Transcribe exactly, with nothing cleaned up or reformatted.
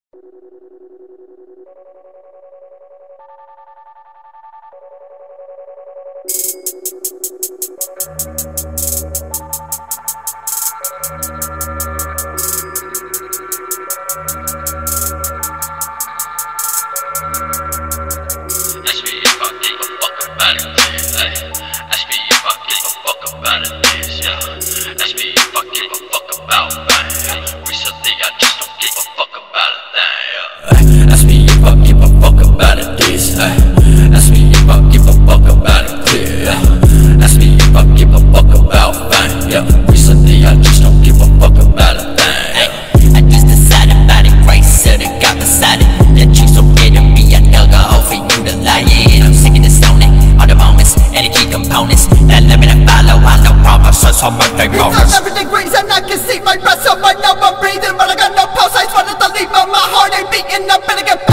On my day it's seven degrees and I can see my breath, so I know I'm breathing, but I got no pulse. I just wanted to leave, but my heart ain't beating. I'm gonna get